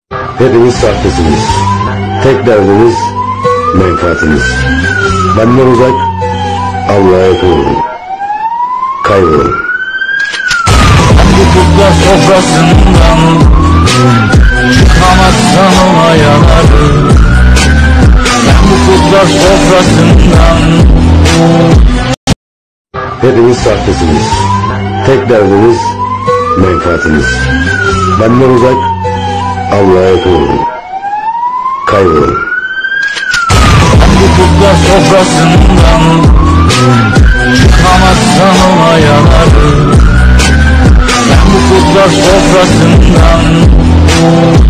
Hepiniz sahtesiniz. Tek derdiniz menfaatiniz. Benden uzak, Allah'a yakın olun. Kaybolun. Bu kutlar sofrasından çıkamazsan ona yanarım. Ben bu kutlar sofrasından. Hepiniz sahtesiniz. Tek derdiniz menfaatiniz. Benden uzak, Allah'a yakın olun. Kaybolun. Bu kutlar sofrasından çıkamazsan ona yanarım. Ben bu kutlar sofrasından.